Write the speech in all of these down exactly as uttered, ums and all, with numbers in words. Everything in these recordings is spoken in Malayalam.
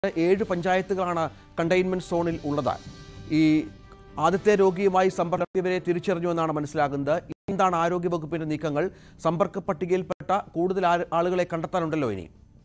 ഏഴ് പഞ്ചായത്തുകളാണ് കണ്ടെയ്ൻമെന്റ് സോണിൽ ഉള്ളത്. ഈ ആദ്യത്തെ രോഗിയുമായി സമ്പർക്കത്തിയവരെ തിരിച്ചറിഞ്ഞുവെന്നാണ് മനസ്സിലാകുന്നത്. എന്താണ് ആരോഗ്യവകുപ്പിന്റെ നീക്കങ്ങൾ? സമ്പർക്ക പട്ടികയിൽപ്പെട്ട കൂടുതൽ ആളുകളെ കണ്ടെത്താനുണ്ടല്ലോ ഇനി.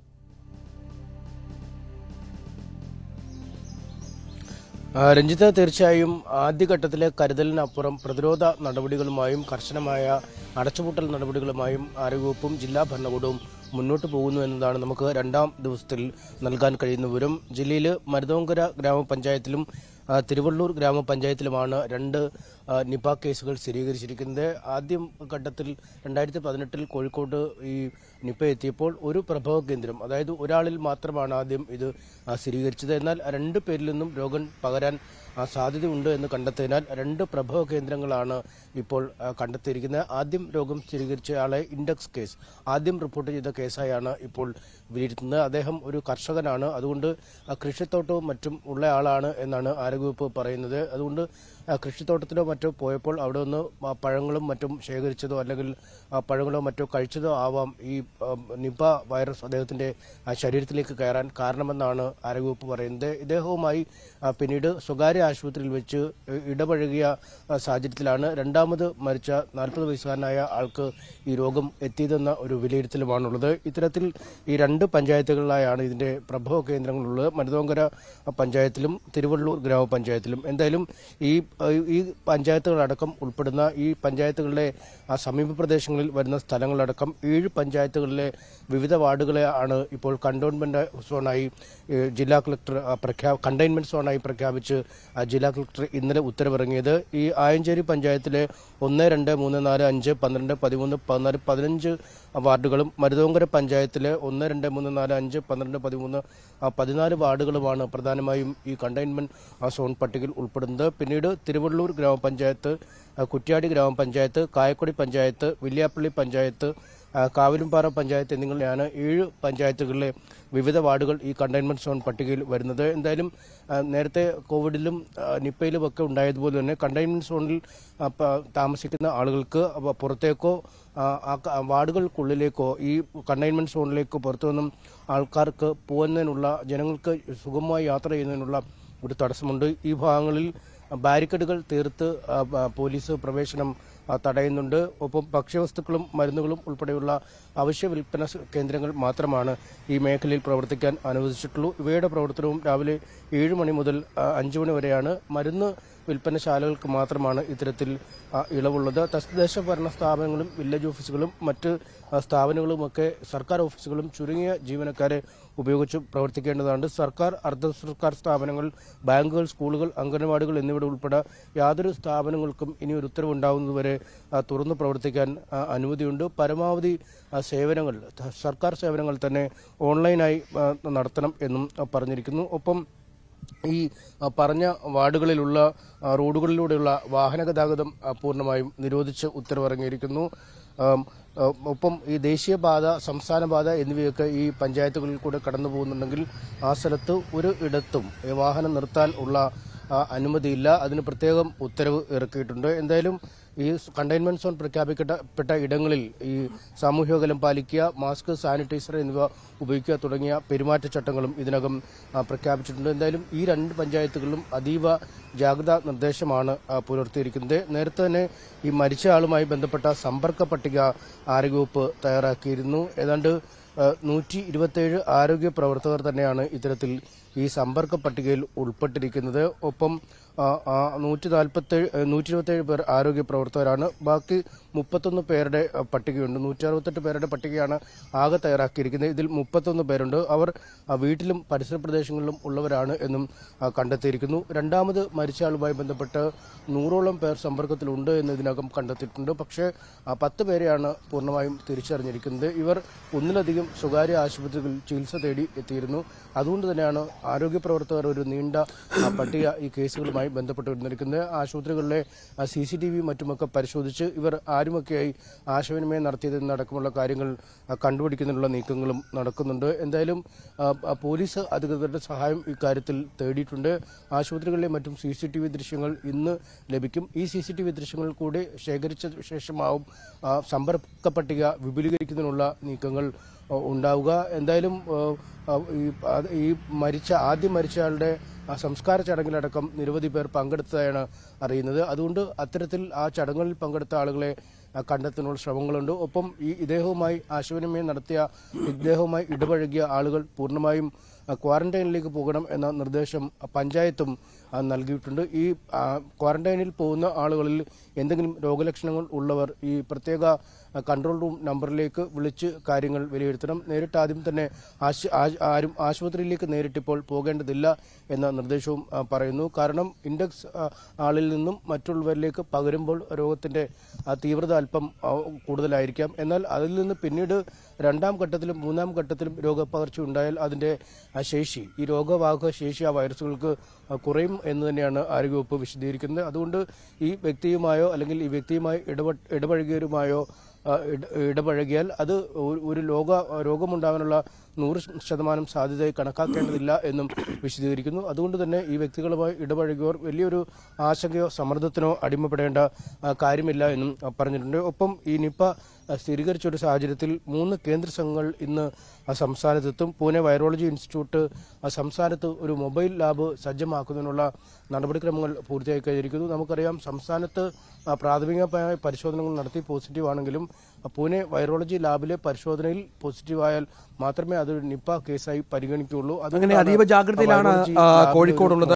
രഞ്ജിത്ത്, തീർച്ചയായും ആദ്യഘട്ടത്തിലെ കരുതലിനപ്പുറം പ്രതിരോധ നടപടികളുമായും കർശനമായ അടച്ചുപൂട്ടൽ നടപടികളുമായും ആരോഗ്യവകുപ്പും ജില്ലാ ഭരണകൂടവും മുന്നോട്ട് പോകുന്നു എന്നതാണ് നമുക്ക് രണ്ടാം ദിവസത്തിൽ നൽകാൻ കഴിയുന്ന വിവരം. ജില്ലയിൽ മരുതോങ്കര ഗ്രാമപഞ്ചായത്തിലും തിരുവള്ളൂർ ഗ്രാമപഞ്ചായത്തിലുമാണ് രണ്ട് നിപ കേസുകൾ സ്ഥിരീകരിച്ചിരിക്കുന്നത്. ആദ്യം ഘട്ടത്തിൽ രണ്ടായിരത്തി പതിനെട്ടിൽ കോഴിക്കോട് ഈ നിപ എത്തിയപ്പോൾ ഒരു പ്രഭവ കേന്ദ്രം, അതായത് ഒരാളിൽ മാത്രമാണ് ആദ്യം ഇത് സ്ഥിരീകരിച്ചത്. എന്നാൽ രണ്ട് പേരിൽ നിന്നും രോഗം പകരാൻ സാധ്യതയുണ്ട് എന്ന് കണ്ടെത്തിയതിനാൽ രണ്ട് പ്രഭവ കേന്ദ്രങ്ങളാണ് ഇപ്പോൾ കണ്ടെത്തിയിരിക്കുന്നത്. ആദ്യം രോഗം സ്ഥിരീകരിച്ച ആളെ ഇൻഡെക്സ് കേസ് ആദ്യം റിപ്പോർട്ട് ചെയ്ത കേസായാണ് ഇപ്പോൾ വിലയിരുത്തുന്നത്. അദ്ദേഹം ഒരു കർഷകനാണ്, അതുകൊണ്ട് കൃഷിത്തോട്ടവും മറ്റും ഉള്ള ആളാണ് എന്നാണ് ആരോഗ്യവകുപ്പ് പറയുന്നത്. അതുകൊണ്ട് കൃഷിത്തോട്ടത്തിലോ മറ്റോ പോയപ്പോൾ അവിടെ നിന്ന് പഴങ്ങളും മറ്റും ശേഖരിച്ചതോ അല്ലെങ്കിൽ പഴങ്ങളോ മറ്റോ കഴിച്ചതോ ആവാം ഈ നിപ വൈറസ് അദ്ദേഹത്തിന്റെ ശരീരത്തിലേക്ക് കയറാൻ കാരണമെന്നാണ് ആരോഗ്യവകുപ്പ് പറയുന്നത്. ഇദ്ദേഹവുമായി പിന്നീട് സ്വകാര്യ ആശുപത്രിയിൽ വെച്ച് ഇടപഴകിയ സാഹചര്യത്തിലാണ് രണ്ടാമത് മരിച്ച നാൽപ്പത് വയസ്സുകാരനായ ആൾക്ക് ഈ രോഗം എത്തിയതെന്ന ഒരു വിലയിരുത്തലുമാണുള്ളത്. ഇത്തരത്തിൽ ഈ രണ്ട് പഞ്ചായത്തുകളിലായാണ് ഇതിന്റെ പ്രഭവ കേന്ദ്രങ്ങളുള്ളത്, മരുതോങ്കര പഞ്ചായത്തിലും തിരുവള്ളൂർ ഗ്രാമപഞ്ചായത്തിലും. എന്തായാലും ഈ ഈ പഞ്ചായത്തുകളടക്കം ഉൾപ്പെടുന്ന ഈ പഞ്ചായത്തുകളിലെ സമീപ പ്രദേശങ്ങളിൽ വരുന്ന സ്ഥലങ്ങളടക്കം ഏഴ് പഞ്ചായത്തുകളിലെ വിവിധ വാർഡുകളെ ആണ് ഇപ്പോൾ കണ്ടെയ്ൻമെന്റ് സോണായി ജില്ലാ കളക്ടർ പ്രഖ്യാ കണ്ടെയ്ൻമെന്റ് സോണായി പ്രഖ്യാപിച്ച് ജില്ലാ കളക്ടർ ഇന്നലെ ഉത്തരവിറങ്ങിയത്. ഈ ആയഞ്ചേരി പഞ്ചായത്തിലെ ഒന്ന് രണ്ട് മൂന്ന് നാല് അഞ്ച് പന്ത്രണ്ട് പതിമൂന്ന് പതിനാല് പതിനഞ്ച് വാർഡുകളും മരുതോങ്കര പഞ്ചായത്തിലെ ഒന്ന് രണ്ട് മൂന്ന് നാല് അഞ്ച് പന്ത്രണ്ട് പതിമൂന്ന് പതിനാല് വാർഡുകളുമാണ് പ്രധാനമായും ഈ കണ്ടെയ്ൻമെന്റ് സോൺ പട്ടികയിൽ ഉൾപ്പെടുന്നത്. പിന്നീട് തിരുവള്ളൂർ ഗ്രാമപഞ്ചായത്ത്, കുറ്റ്യാടി ഗ്രാമപഞ്ചായത്ത്, കായക്കൊടി പഞ്ചായത്ത്, വില്യാപ്പള്ളി പഞ്ചായത്ത്, കാവിലുംപാറ പഞ്ചായത്ത് എന്നിങ്ങനെയാണ് ഏഴ് പഞ്ചായത്തുകളിലെ വിവിധ വാർഡുകൾ ഈ കണ്ടെയ്ൻമെന്റ് സോൺ പട്ടികയിൽ വരുന്നത്. എന്തായാലും നേരത്തെ കോവിഡിലും നിപ്പയിലും ഒക്കെ ഉണ്ടായതുപോലെ തന്നെ കണ്ടെയ്ൻമെന്റ് സോണിൽ താമസിക്കുന്ന ആളുകൾക്ക് പുറത്തേക്കോ വാർഡുകൾക്കുള്ളിലേക്കോ ഈ കണ്ടെയ്ൻമെന്റ് സോണിലേക്കോ പുറത്തുനിന്നും ആൾക്കാർക്ക് പോകുന്നതിനുള്ള, ജനങ്ങൾക്ക് സുഗമമായി യാത്ര ചെയ്യുന്നതിനുള്ള ഒരു തടസ്സമുണ്ട്. ഈ ഭാഗങ്ങളിൽ ബാരിക്കേഡുകൾ തീർത്ത് പോലീസ് പ്രവേശനം തടയുന്നുണ്ട്. ഒപ്പം ഭക്ഷ്യവസ്തുക്കളും മരുന്നുകളും ഉൾപ്പെടെയുള്ള അവശ്യ വിൽപ്പന കേന്ദ്രങ്ങൾ മാത്രമാണ് ഈ മേഖലയിൽ പ്രവർത്തിക്കാൻ അനുവദിച്ചിട്ടുള്ളൂ. ഇവയുടെ പ്രവർത്തനവും രാവിലെ ഏഴ് മണി മുതൽ അഞ്ചു മണി വരെയാണ്. മരുന്ന് വിൽപ്പനശാലകൾക്ക് മാത്രമാണ് ഇത്തരത്തിൽ ഇളവുള്ളത്. തദ്ദേശ ഭരണ സ്ഥാപനങ്ങളും വില്ലേജ് ഓഫീസുകളും മറ്റ് സ്ഥാപനങ്ങളുമൊക്കെ സർക്കാർ ഓഫീസുകളും ചുരുങ്ങിയ ജീവനക്കാരെ ഉപയോഗിച്ച് പ്രവർത്തിക്കേണ്ടതാണ്. സർക്കാർ, അർദ്ധ സർക്കാർ സ്ഥാപനങ്ങൾ, ബാങ്കുകൾ, സ്കൂളുകൾ, അംഗനവാടികൾ എന്നിവയുടെ ഉൾപ്പെടെ യാതൊരു സ്ഥാപനങ്ങൾക്കും ഇനി ഒരു ഉത്തരവുണ്ടാവുന്നതുവരെ തുറന്നു പ്രവർത്തിക്കാൻ അനുമതിയുണ്ട്. പരമാവധി സേവനങ്ങൾ, സർക്കാർ സേവനങ്ങൾ തന്നെ ഓൺലൈനായി നടത്തണം എന്നും പറഞ്ഞിരിക്കുന്നു. ഒപ്പം ഈ പറഞ്ഞ വാർഡുകളിലുള്ള റോഡുകളിലൂടെയുള്ള വാഹന ഗതാഗതം പൂർണ്ണമായും നിരോധിച്ച് ഉത്തരവിറങ്ങിയിരിക്കുന്നു. ഒപ്പം ഈ ദേശീയപാത, സംസ്ഥാന പാത എന്നിവയൊക്കെ ഈ പഞ്ചായത്തുകളിൽ കൂടെ കടന്നു പോകുന്നുണ്ടെങ്കിൽ ആ സ്ഥലത്ത് ഒരു ഇടത്തും വാഹനം നിർത്താൻ ഉള്ള അനുമതിയില്ല. അതിന് പ്രത്യേകം ഉത്തരവ് ഇറക്കിയിട്ടുണ്ട്. എന്തായാലും ഈ കണ്ടെയ്ൻമെന്റ് സോൺ പ്രഖ്യാപിക്കപ്പെട്ട ഇടങ്ങളിൽ ഈ സാമൂഹ്യ പാലിക്കുക, മാസ്ക്, സാനിറ്റൈസർ എന്നിവ ഉപയോഗിക്കുക തുടങ്ങിയ പെരുമാറ്റച്ചട്ടങ്ങളും ഇതിനകം പ്രഖ്യാപിച്ചിട്ടുണ്ട്. എന്തായാലും ഈ രണ്ട് പഞ്ചായത്തുകളിലും അതീവ ജാഗ്രതാ നിർദ്ദേശമാണ് പുലർത്തിയിരിക്കുന്നത്. നേരത്തെ തന്നെ ഈ മരിച്ച ആളുമായി ബന്ധപ്പെട്ട സമ്പർക്ക പട്ടിക ആരോഗ്യവകുപ്പ് തയ്യാറാക്കിയിരുന്നു. ഏതാണ്ട് നൂറ്റി ഇരുപത്തിയേഴ് ആരോഗ്യ പ്രവർത്തകർ തന്നെയാണ് ഇത്തരത്തിൽ ഈ സമ്പർക്ക പട്ടികയിൽ ഉൾപ്പെട്ടിരിക്കുന്നത്. ഒപ്പം നൂറ്റി നാൽപ്പത്തേഴ് നൂറ്റി ഇരുപത്തിയേഴ് പേർ ആരോഗ്യ പ്രവർത്തകരാണ്. ബാക്കി മുപ്പത്തൊന്ന് പേരുടെ പട്ടികയുണ്ട്. നൂറ്റി അറുപത്തെട്ട് പേരുടെ പട്ടികയാണ് ആകെ തയ്യാറാക്കിയിരിക്കുന്നത്. ഇതിൽ മുപ്പത്തൊന്ന് പേരുണ്ട്. അവർ വീട്ടിലും പരിസര പ്രദേശങ്ങളിലും ഉള്ളവരാണ് എന്നും കണ്ടെത്തിയിരിക്കുന്നു. രണ്ടാമത് മരിച്ച ആളുമായി ബന്ധപ്പെട്ട് നൂറോളം പേർ സമ്പർക്കത്തിലുണ്ട് എന്ന് ഇതിനകം കണ്ടെത്തിയിട്ടുണ്ട്. പക്ഷേ പത്ത് പേരെയാണ് പൂർണ്ണമായും തിരിച്ചറിഞ്ഞിരിക്കുന്നത്. ഇവർ ഒന്നിലധികം സ്വകാര്യ ആശുപത്രികളിൽ ചികിത്സ തേടി എത്തിയിരുന്നു. അതുകൊണ്ട് തന്നെയാണ് ആരോഗ്യ പ്രവർത്തകർ ഒരു നീണ്ട പട്ടിക ഈ കേസുകളുമായി ബന്ധപ്പെട്ട് വന്നിരിക്കുന്നത്. ആശുപത്രികളിലെ സി സി ടി വി മറ്റുമൊക്കെ പരിശോധിച്ച് ഇവർ ആരുമൊക്കെയായി ആശയവിനിമയം നടത്തിയതെന്നടക്കമുള്ള കാര്യങ്ങൾ കണ്ടുപിടിക്കുന്നതിനുള്ള നീക്കങ്ങളും നടക്കുന്നുണ്ട്. എന്തായാലും പോലീസ് അധികൃതരുടെ സഹായം ഇക്കാര്യത്തിൽ തേടിയിട്ടുണ്ട്. ആശുപത്രികളിലെ മറ്റും സി സി ടി വി ദൃശ്യങ്ങൾ ഇന്ന് ലഭിക്കും. ഈ സി സി ടി വി ദൃശ്യങ്ങൾ കൂടി ശേഖരിച്ച ശേഷമാവും സമ്പർക്ക പട്ടിക വിപുലീകരിക്കുന്നതിനുള്ള നീക്കങ്ങൾ ഉണ്ടാവുക. എന്തായാലും ഈ മരിച്ച ആദ്യം മരിച്ചയാളുടെ സംസ്കാര ചടങ്ങിലടക്കം നിരവധി പേർ പങ്കെടുത്തതായാണ് അറിയുന്നത്. അതുകൊണ്ട് അത്തരത്തിൽ ആ ചടങ്ങുകളിൽ പങ്കെടുത്ത ആളുകളെ കണ്ടെത്താനുള്ള ശ്രമങ്ങളുണ്ട്. ഒപ്പം ഈ ഇദ്ദേഹവുമായി ആശയവിനിമയം നടത്തിയ ഇദ്ദേഹവുമായി ഇടപഴകിയ ആളുകൾ പൂർണ്ണമായും ക്വാറന്റൈനിലേക്ക് പോകണം എന്ന നിർദ്ദേശം പഞ്ചായത്തും നൽകിയിട്ടുണ്ട്. ഈ ക്വാറന്റൈനിൽ പോകുന്ന ആളുകളിൽ എന്തെങ്കിലും രോഗലക്ഷണങ്ങൾ ഉള്ളവർ ഈ പ്രത്യേക കൺട്രോൾ റൂം നമ്പറിലേക്ക് വിളിച്ച് കാര്യങ്ങൾ വിലയിരുത്തണം. നേരിട്ട് ആദ്യം തന്നെ ആരും ആശുപത്രിയിലേക്ക് നേരിട്ടിപ്പോൾ പോകേണ്ടതില്ല എന്ന നിർദ്ദേശവും പറയുന്നു. കാരണം ഇൻഡെക്സ് ആളിൽ നിന്നും മറ്റുള്ളവരിലേക്ക് പകരുമ്പോൾ രോഗത്തിന്റെ തീവ്രത അല്പം കൂടുതലായിരിക്കാം. എന്നാൽ അതിൽ നിന്ന് പിന്നീട് രണ്ടാം ഘട്ടത്തിലും മൂന്നാം ഘട്ടത്തിലും രോഗപകർച്ച ഉണ്ടായാൽ അതിന്റെ ശേഷി ഈ രോഗവാഹക ശേഷി ആ വൈറസുകൾക്ക് കുറയും എന്ന് തന്നെയാണ് ആരോഗ്യവകുപ്പ് വിശദീകരിക്കുന്നത്. അതുകൊണ്ട് ഈ വ്യക്തിയുമായോ അല്ലെങ്കിൽ ഈ വ്യക്തിയുമായി ഇടപെ ഇടപഴകിയവരുമായോ ഇടപഴകിയാൽ അത് ഒരു ലോക രോഗമുണ്ടാകാനുള്ള നൂറ് ശതമാനം സാധ്യതയായി കണക്കാക്കേണ്ടതില്ല എന്നും വിശദീകരിക്കുന്നു. അതുകൊണ്ട് തന്നെ ഈ വ്യക്തികളുമായി ഇടപഴകിയവർ വലിയൊരു ആശങ്കയോ സമ്മർദ്ദത്തിനോ അടിമപ്പെടേണ്ട കാര്യമില്ല എന്നും പറഞ്ഞിട്ടുണ്ട്. ഒപ്പം ഈ നിപ്പ സ്ഥിരീകരിച്ച ഒരു സാഹചര്യത്തിൽ മൂന്ന് കേന്ദ്ര സംഘങ്ങൾ ഇന്ന് സംസ്ഥാനത്തെത്തും. പൂനെ വൈറോളജി ഇൻസ്റ്റിറ്റ്യൂട്ട് സംസ്ഥാനത്ത് ഒരു മൊബൈൽ ലാബ് സജ്ജമാക്കുന്നതിനുള്ള നടപടിക്രമങ്ങൾ പൂർത്തിയായി കഴിഞ്ഞിരിക്കുന്നു. നമുക്കറിയാം സംസ്ഥാനത്ത് പ്രാഥമികമായ പരിശോധനകൾ നടത്തി പോസിറ്റീവ് ആണെങ്കിലും പൂനെ വൈറോളജി ലാബിലെ പരിശോധനയിൽ പോസിറ്റീവായാൽ മാത്രമേ അതൊരു നിപ്പ കേസായി പരിഗണിക്കുകയുള്ളൂ. അങ്ങനെ അതീവ ജാഗ്രതയിലാണ് കോഴിക്കോടുള്ളത്.